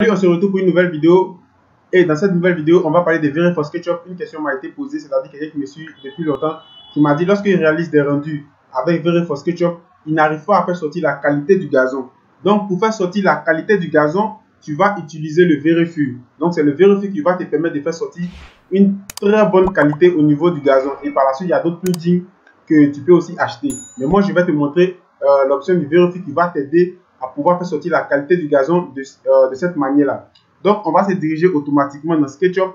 Salut, on se retrouve pour une nouvelle vidéo. Et dans cette nouvelle vidéo, on va parler de Very for SketchUp. Une question m'a été posée, c'est-à-dire quelqu'un qui me suit depuis longtemps, qui m'a dit lorsqu'il réalise des rendus avec Very for SketchUp, il n'arrive pas à faire sortir la qualité du gazon. Donc, pour faire sortir la qualité du gazon, tu vas utiliser le VeriFuel. Donc, c'est le VeriFuel qui va te permettre de faire sortir une très bonne qualité au niveau du gazon. Et par la suite, il y a d'autres plugins que tu peux aussi acheter. Mais moi, je vais te montrer l'option du VeriFuel qui va t'aider à pouvoir faire sortir la qualité du gazon de cette manière-là. Donc, on va se diriger automatiquement dans SketchUp.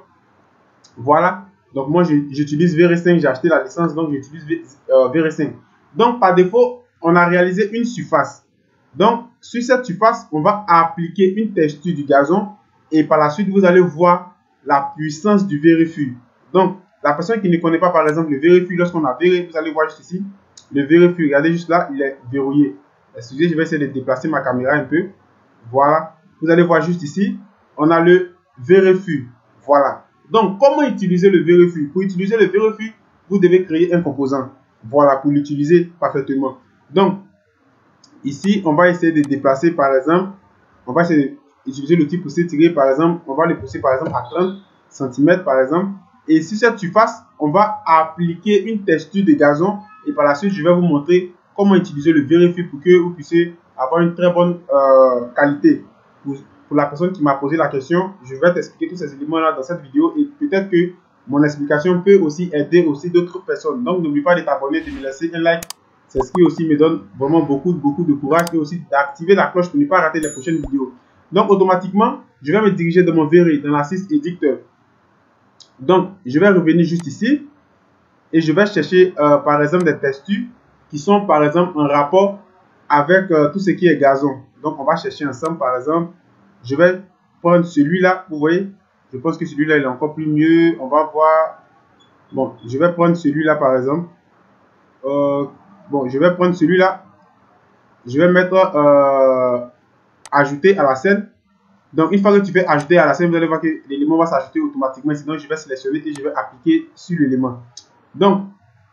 Voilà. Donc, moi, j'utilise VRI5. J'ai acheté la licence, donc j'utilise VRI5. Donc, par défaut, on a réalisé une surface. Donc, sur cette surface, on va appliquer une texture du gazon. Et par la suite, vous allez voir la puissance du VeriFuel. Donc, la personne qui ne connaît pas, par exemple, le VeriFuel, lorsqu'on a verrouillé, vous allez voir juste ici, le VeriFuel. Regardez juste là, il est verrouillé. Excusez, je vais essayer de déplacer ma caméra un peu. Voilà. Vous allez voir juste ici, on a le VeriFuel. Voilà. Donc, comment utiliser le VeriFuel? Pour utiliser le VeriFuel, vous devez créer un composant. Voilà, pour l'utiliser parfaitement. Donc, ici, on va essayer de déplacer, par exemple, on va essayer d'utiliser l'outil pousser tirer, par exemple, on va le pousser, par exemple, à 30 cm, par exemple. Et sur cette surface, on va appliquer une texture de gazon. Et par la suite, je vais vous montrer comment utiliser le VeriFuel pour que vous puissiez avoir une très bonne qualité. Pour la personne qui m'a posé la question, je vais t'expliquer tous ces éléments-là dans cette vidéo et peut-être que mon explication peut aussi aider aussi d'autres personnes. Donc, n'oublie pas de t'abonner, de me laisser un like. C'est ce qui aussi me donne vraiment beaucoup de courage et aussi d'activer la cloche pour ne pas rater les prochaines vidéos. Donc, automatiquement, je vais me diriger dans mon Very, dans l'assist éditeur. Donc, je vais revenir juste ici et je vais chercher par exemple des textures qui sont par exemple en rapport avec tout ce qui est gazon. Donc, on va chercher ensemble par exemple. Je vais prendre celui-là, vous voyez. Je pense que celui-là il est encore plus mieux. On va voir. Bon, je vais prendre celui-là par exemple. Bon, je vais prendre celui-là. Je vais mettre ajouter à la scène. Donc, une fois que tu fais ajouter à la scène, vous allez voir que l'élément va s'ajouter automatiquement. Sinon, je vais sélectionner et je vais appliquer sur l'élément. Donc,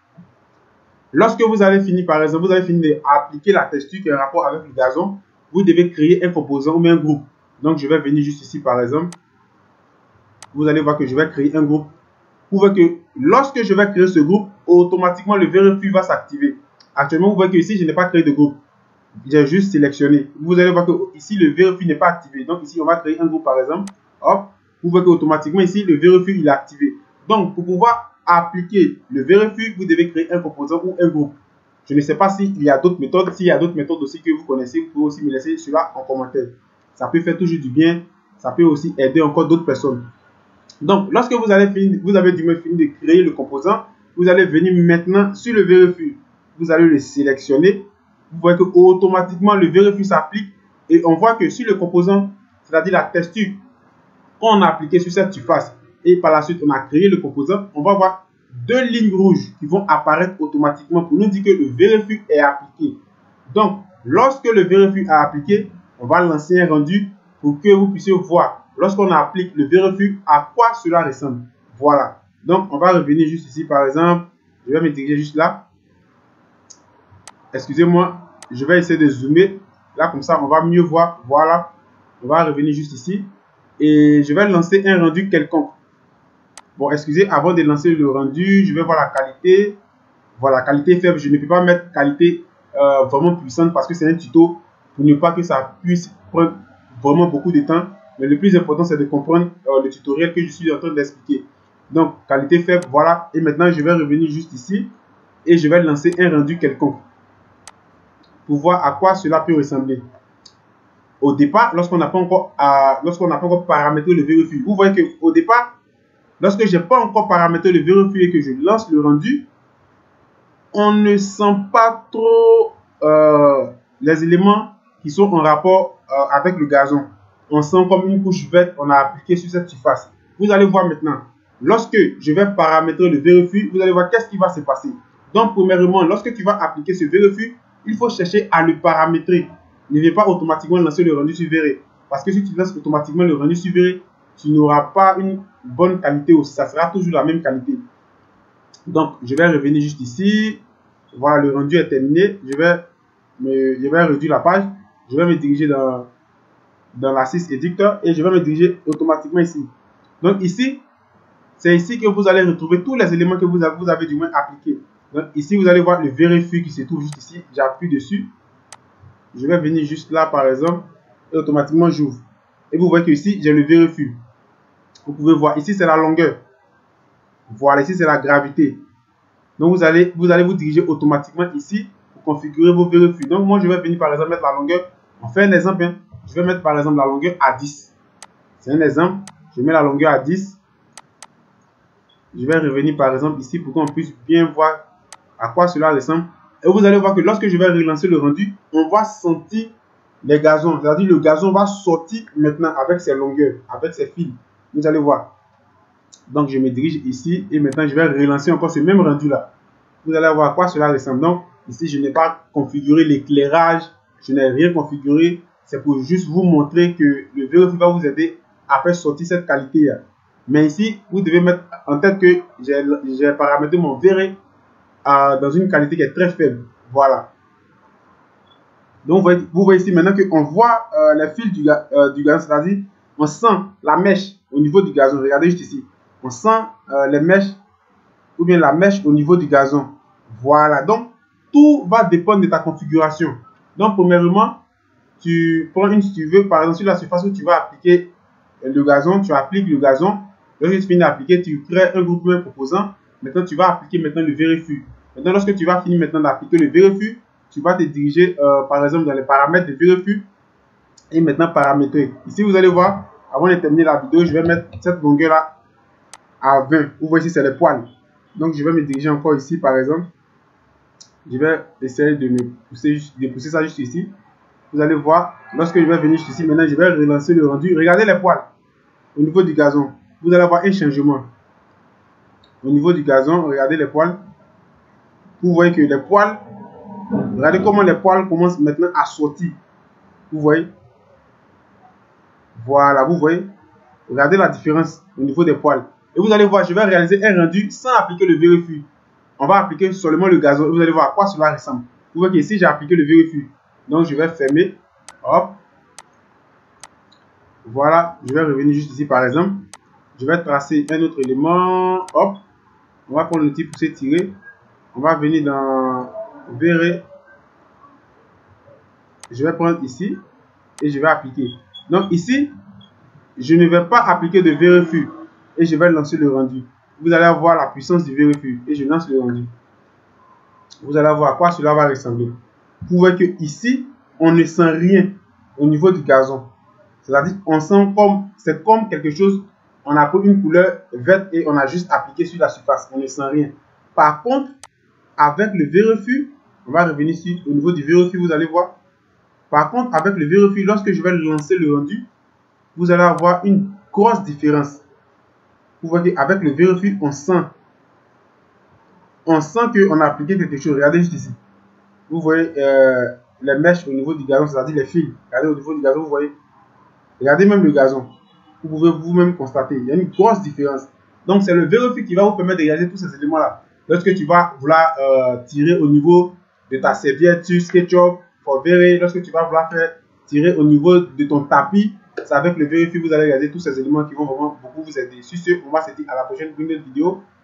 lorsque vous allez finir, par exemple, vous avez fini d'appliquer la texture qui est en rapport avec le gazon, vous devez créer un composant ou bien un groupe. Donc, je vais venir juste ici, par exemple. Vous allez voir que je vais créer un groupe. Vous voyez que lorsque je vais créer ce groupe, automatiquement, le VeriFuel va s'activer. Actuellement, vous voyez que ici, je n'ai pas créé de groupe. J'ai juste sélectionné. Vous allez voir que ici, le VeriFuel n'est pas activé. Donc, ici, on va créer un groupe, par exemple. Hop. Vous voyez qu'automatiquement, ici, le VeriFuel il est activé. Donc, pour pouvoir appliquer le VeriFuel, vous devez créer un composant ou un groupe. Je ne sais pas s'il y a d'autres méthodes. S'il y a d'autres méthodes aussi que vous connaissez, vous pouvez aussi me laisser cela en commentaire. Ça peut faire toujours du bien. Ça peut aussi aider encore d'autres personnes. Donc, lorsque vous avez fini de créer le composant, vous allez venir maintenant sur le VeriFuel. Vous allez le sélectionner. Vous voyez que automatiquement le VeriFuel s'applique et on voit que sur le composant, c'est-à-dire la texture qu'on a appliquée sur cette surface et par la suite on a créé le composant, on va voir deux lignes rouges qui vont apparaître automatiquement pour nous dire que le VeriFuel est appliqué. Donc, lorsque le VeriFuel est appliqué, on va lancer un rendu pour que vous puissiez voir lorsqu'on applique le VeriFuel à quoi cela ressemble. Voilà. Donc, on va revenir juste ici par exemple. Je vais me diriger juste là. Excusez-moi, je vais essayer de zoomer. Là, comme ça, on va mieux voir. Voilà. On va revenir juste ici. Et je vais lancer un rendu quelconque. Bon, excusez, avant de lancer le rendu, je vais voir la qualité. Voilà, qualité faible. Je ne peux pas mettre qualité vraiment puissante parce que c'est un tuto pour ne pas que ça puisse prendre vraiment beaucoup de temps. Mais le plus important, c'est de comprendre le tutoriel que je suis en train d'expliquer. Donc, qualité faible, voilà. Et maintenant, je vais revenir juste ici et je vais lancer un rendu quelconque pour voir à quoi cela peut ressembler. Au départ, lorsqu'on n'a pas encore paramétré le VeriFuel, vous voyez qu'au départ, lorsque je n'ai pas encore paramétré le VeriFuel et que je lance le rendu, on ne sent pas trop les éléments qui sont en rapport avec le gazon. On sent comme une couche verte qu'on a appliquée sur cette surface. Vous allez voir maintenant, lorsque je vais paramétrer le VeriFuel, vous allez voir qu'est-ce qui va se passer. Donc, premièrement, lorsque tu vas appliquer ce VeriFuel, il faut chercher à le paramétrer. Ne viens pas automatiquement lancer le rendu sur Very. Parce que si tu lances automatiquement le rendu sur Very, tu n'auras pas une bonne qualité aussi. Ça sera toujours la même qualité. Donc, je vais revenir juste ici. Voilà, le rendu est terminé. Je vais réduire la page. Je vais me diriger dans dans l'assist éditeur et je vais me diriger automatiquement ici. Donc ici, c'est ici que vous allez retrouver tous les éléments que vous avez du moins appliqués. Donc ici, vous allez voir le vérifie qui se trouve juste ici. J'appuie dessus. Je vais venir juste là, par exemple, et automatiquement j'ouvre. Et vous voyez que ici, j'ai le vérifie. Vous pouvez voir, ici, c'est la longueur. Voilà, ici, c'est la gravité. Donc, vous allez vous diriger automatiquement ici pour configurer vos vérifie. Donc, moi, je vais venir, par exemple, mettre la longueur. On fait un exemple. Hein. Je vais mettre, par exemple, la longueur à 10. C'est un exemple. Je mets la longueur à 10. Je vais revenir, par exemple, ici pour qu'on puisse bien voir à quoi cela ressemble. Et vous allez voir que lorsque je vais relancer le rendu, on va sentir les gazons. C'est-à-dire le gazon va sortir maintenant avec ses longueurs, avec ses fils. Vous allez voir. Donc, je me dirige ici et maintenant, je vais relancer encore ce même rendu-là. Vous allez voir à quoi cela ressemble. Donc, ici, je n'ai pas configuré l'éclairage. Je n'ai rien configuré. C'est pour juste vous montrer que le vérifie va vous aider à faire sortir cette qualité-là. Mais ici, vous devez mettre en tête que j'ai paramétré mon verre dans une qualité qui est très faible. Voilà. Donc, vous voyez ici maintenant qu'on voit les fils du gazon, c'est-à-dire on sent la mèche au niveau du gazon. Regardez juste ici. On sent les mèches ou bien la mèche au niveau du gazon. Voilà. Donc, tout va dépendre de ta configuration. Donc, premièrement, tu prends une, si tu veux, par exemple, sur la surface où tu vas appliquer le gazon, tu appliques le gazon. Lorsque tu finis d'appliquer, tu crées un groupement composant. Maintenant, tu vas appliquer maintenant le vérifie. Maintenant, lorsque tu vas finir maintenant d'appliquer le vérifie, tu vas te diriger, par exemple, dans les paramètres de vérifie et maintenant paramétrer. Ici, vous allez voir, avant de terminer la vidéo, je vais mettre cette longueur-là à 20. Vous voyez ici, c'est les poils. Donc, je vais me diriger encore ici, par exemple. Je vais essayer de pousser ça juste ici. Vous allez voir, lorsque je vais venir ici, maintenant, je vais relancer le rendu. Regardez les poils au niveau du gazon. Vous allez avoir un changement. Au niveau du gazon, regardez les poils. Vous voyez que les poils, regardez comment les poils commencent maintenant à sortir. Vous voyez? Voilà, vous voyez? Regardez la différence au niveau des poils. Et vous allez voir, je vais réaliser un rendu sans appliquer le vérifie. On va appliquer seulement le gazon. Vous allez voir à quoi cela ressemble. Vous voyez qu'ici, j'ai appliqué le vérifie. Donc, je vais fermer. Hop. Voilà, je vais revenir juste ici, par exemple. Je vais tracer un autre élément. Hop. On va prendre l'outil pousser tirer. On va venir dans verrer. Je vais prendre ici et je vais appliquer. Donc ici, je ne vais pas appliquer de vérifie et je vais lancer le rendu. Vous allez voir la puissance du vérifie et je lance le rendu. Vous allez voir à quoi cela va ressembler. Vous voyez que ici, on ne sent rien au niveau du gazon. C'est-à-dire, on sent comme, c'est comme quelque chose, on a pris une couleur verte et on a juste appliqué sur la surface. On ne sent rien. Par contre, avec le vérifie, on va revenir ici au niveau du vérifie, vous allez voir. Par contre, avec le vérifie, lorsque je vais lancer le rendu, vous allez avoir une grosse différence. Vous voyez qu'avec le vérifie, on sent qu'on a appliqué quelque chose. Regardez juste ici. Vous voyez les mèches au niveau du gazon, c'est-à-dire les fils. Regardez au niveau du gazon, vous voyez. Regardez même le gazon. Vous pouvez vous-même constater. Il y a une grosse différence. Donc, c'est le vérifie qui va vous permettre de réaliser tous ces éléments-là. Lorsque tu vas vouloir tirer au niveau de ta serviette sur SketchUp, pour verrer, lorsque tu vas vouloir faire tirer au niveau de ton tapis, c'est avec le vérifie, vous allez réaliser tous ces éléments qui vont vraiment beaucoup vous aider. Sur ce, on va se dire à la prochaine vidéo.